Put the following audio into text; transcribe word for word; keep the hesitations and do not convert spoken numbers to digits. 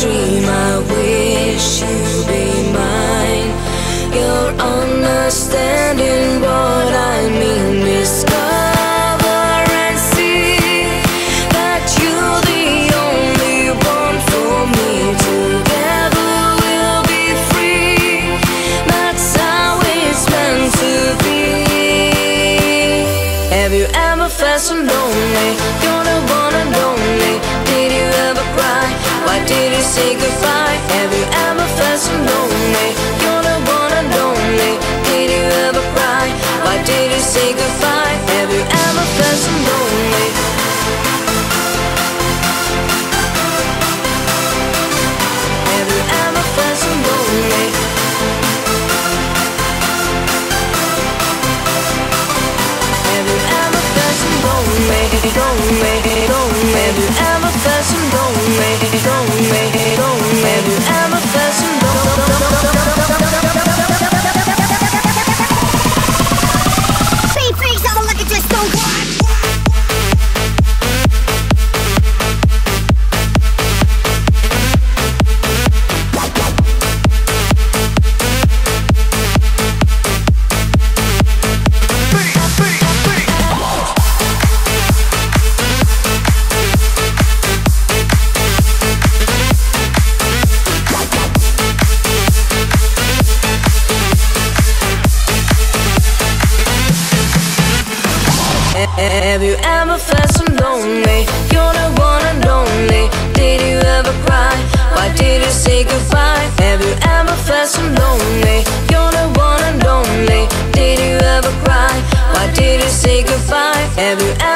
dream, I wish you'd be mine. You're understanding what I mean. Discover and see that you're the only one for me. Together we'll be free. That's how it's meant to be. Have you ever felt so lonely? You're the one and only. Did you ever cry? Why did you say goodbye? Have you ever felt so lonely? You're the one and only. Did you ever cry? Why did you say goodbye? Have you ever felt so lonely? Have you ever felt so lonely? Have you ever felt so lonely? Lonely, lonely. Have you ever felt so lonely? Lonely, lonely. Have you ever felt so Speed freaks, I'ma look at this stone cold. Have you ever felt so lonely? You're the one and only. Did you ever cry? Why did you say goodbye? Have you ever felt so lonely? You're the one and only. Did you ever cry? Why did you say goodbye? Have you ever